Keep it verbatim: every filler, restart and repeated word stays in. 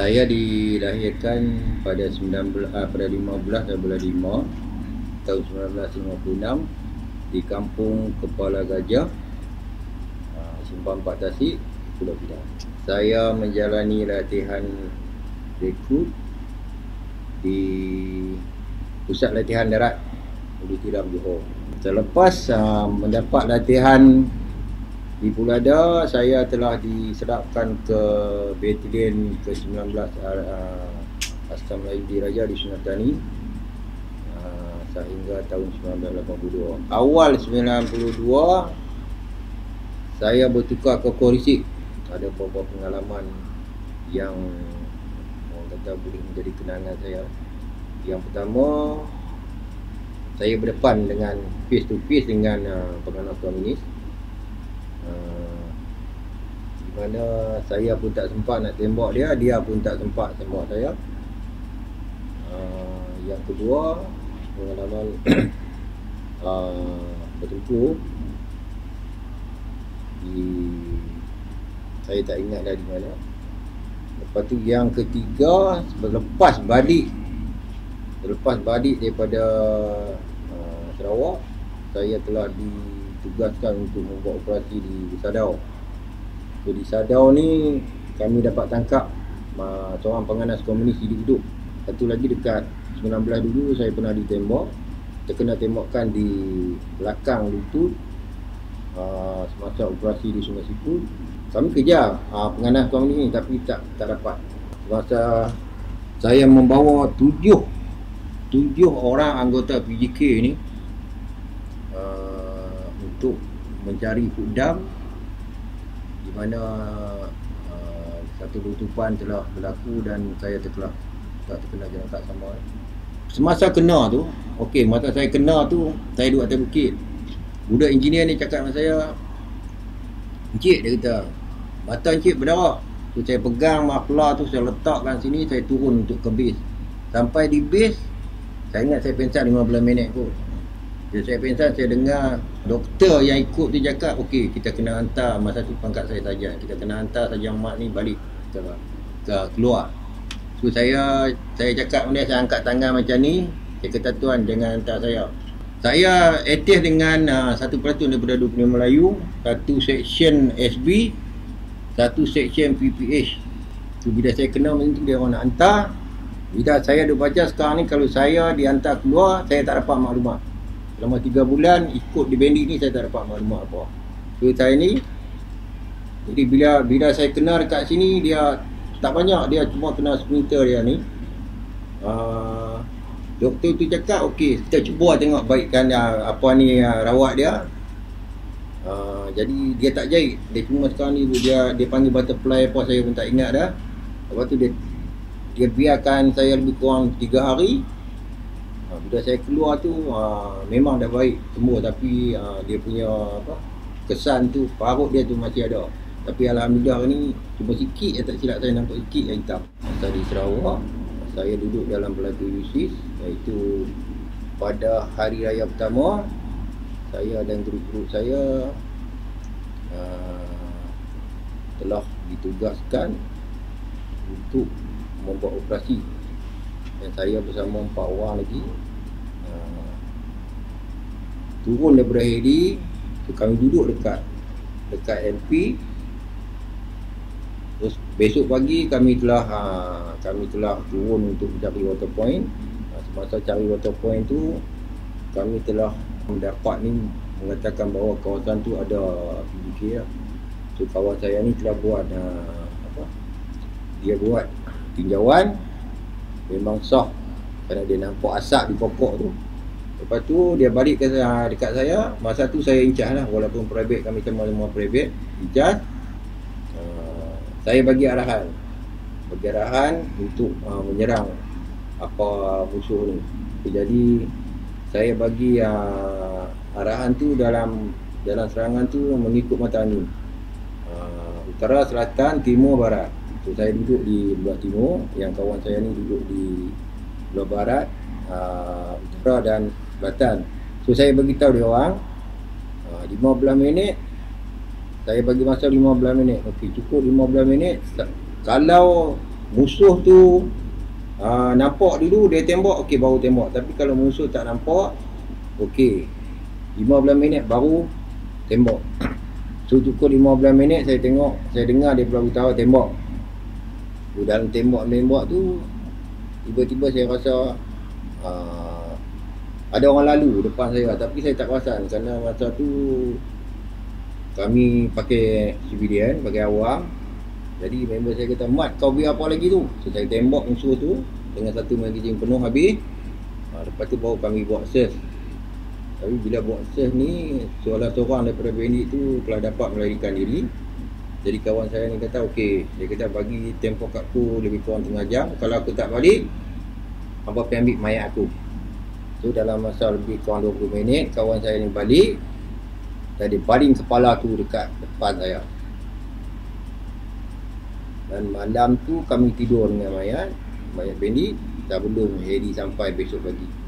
Saya dilahirkan pada sembilan belas ah, pada lima belas bulan lima tahun seribu sembilan ratus lima puluh enam di kampung Kepala Gajah, ah, Simpang Empat Tasik, Pulau Pinang. Saya menjalani latihan rekrut di Pusat Latihan Darat Ulu Tiram, Johor. Selepas uh, mendapat latihan di Pulada, saya telah diserapkan ke Batalion ke sembilan belas uh, Askar Melayu Diraja di Sungai Petani uh, sehingga tahun seribu sembilan ratus lapan puluh dua. Awal sembilan puluh dua saya bertukar ke Korisik. Ada beberapa pengalaman yang orang kata boleh menjadi kenangan saya. Yang pertama, saya berdepan dengan face to face dengan uh, penganas komunis, uh, di mana saya pun tak sempat nak tembak dia, dia pun tak sempat tembak saya. Uh, yang kedua, pengalaman uh, bertempur di, saya tak ingat dah di mana. Lepas tu yang ketiga, selepas balik Selepas balik daripada uh, Sarawak, saya telah ditugaskan untuk membuat operasi di Sadau. So, di Sadau ni kami dapat tangkap uh, seorang penganas komunis hidup-hidup. Satu lagi dekat sembilan belas dulu saya pernah ditembak, terkena tembakan di belakang lutut uh, semasa operasi di Sungai Siput. Kami kejar uh, penganas komunis ni tapi tak tak dapat. Semasa saya membawa tujuh tujuh orang anggota P J K ni uh, untuk mencari Pudam, di mana uh, satu letupan telah berlaku dan saya terkelah tak terkena jangka sama. Semasa kena tu, okey, masa saya kena tu, saya duduk atas bukit. Budak engineer ni cakap dengan saya, "Encik," dia kata, "mata encik berdarah." Tu saya pegang muffler tu, saya letakkan sini, saya turun untuk ke base. Sampai di base, saya ingat saya pensan lima belas minit kot. Bila saya pensan, saya dengar doktor yang ikut tu cakap, "Okey, kita kena hantar," masa tu pangkat saya sarjan, "kita kena hantar Sarjan Mat ni balik ke, ke keluar." So saya saya cakap dengan dia, saya angkat tangan macam ni. Saya kata, "Tuan, jangan hantar saya." Saya aktif dengan uh, satu platoon daripada dua puluh lima Melayu, satu section S B, satu section P P H. So bila saya kena macam tu, dia orang nak hantar. Bila saya duk baca sekarang ni, kalau saya dihantar keluar, saya tak dapat maklumat. Selama tiga bulan ikut di bandit ni, saya tak dapat maklumat apa. So saya ni, jadi bila bila saya kena dekat sini, dia tak banyak, dia cuma kena splinter dia ni. Uh, doktor tu cakap, "Okey, kita cuba tengok baikkan uh, apa ni uh, rawat dia." Uh, jadi dia tak jahit. Dia cuma sekarang ni dia dia panggil butterfly apa, saya pun tak ingat dah. Lepas tu dia Dia biarkan saya lebih kurang tiga hari. Ha, bila saya keluar tu ha, memang dah baik semua, tapi ha, dia punya apa, kesan tu, parut dia tu masih ada. Tapi alhamdulillah ni cuma sikit je, tak silap saya nampak sikit yang hitam. Masa di Sarawak, saya duduk dalam pelatu U S I S, iaitu pada hari raya pertama, saya dan grup-grup saya uh, telah ditugaskan untuk membuat operasi, dan saya bersama empat orang lagi uh, turun daripada heli. So, kami duduk dekat dekat N P. Terus besok pagi kami telah uh, kami telah turun untuk mencari water point. Uh, semasa cari water point tu, kami telah mendapat ni mengatakan bahawa kawasan tu ada P J K lah. So kawan saya ni telah buat uh, apa? Dia buat tinjauan, memang sah kerana dia nampak asap di pokok tu. Lepas tu dia balik ke saya, dekat saya. Masa tu saya incas lah, walaupun private, kami semua-semua private, incas. uh, Saya bagi arahan Bagi arahan untuk uh, menyerang apa musuh ni. Jadi saya bagi uh, arahan tu dalam dalam serangan tu mengikut mata angin, uh, utara, selatan, timur, barat. So, saya duduk di belah timur, yang kawan saya ni duduk di belah barat, uh, utara dan selatan. So saya beritahu dia orang uh, lima belas minit, saya bagi masa lima belas minit. Okey, cukup lima belas minit. Kalau musuh tu uh, nampak dulu dia tembak, okey baru tembak. Tapi kalau musuh tak nampak, okey lima belas minit baru tembak. So cukup lima belas minit saya tengok, saya dengar dia pulang utara tembak. So, dalam tembak-tembak tu tiba-tiba saya rasa uh, ada orang lalu depan saya, tapi saya tak perasan kerana masa tu kami pakai civilian, pakai awam. Jadi member saya kata, "Mat, kau biar apa lagi tu?" So saya tembak musuh tu dengan satu magazine penuh habis. Ha, lepas tu baru kami buat search. Tapi bila buat search ni, salah seorang daripada bandit tu telah dapat melarikan diri. Jadi kawan saya ni kata, okey, dia kata bagi tempoh kat aku lebih kurang tengah jam. Kalau aku tak balik, hampa pergi ambil mayat aku. So dalam masa lebih kurang dua puluh minit, kawan saya ni balik. Dan dia baling kepala tu dekat depan saya. Dan malam tu kami tidur dengan mayat, mayat bandit. Sebelum Hedi sampai besok pagi.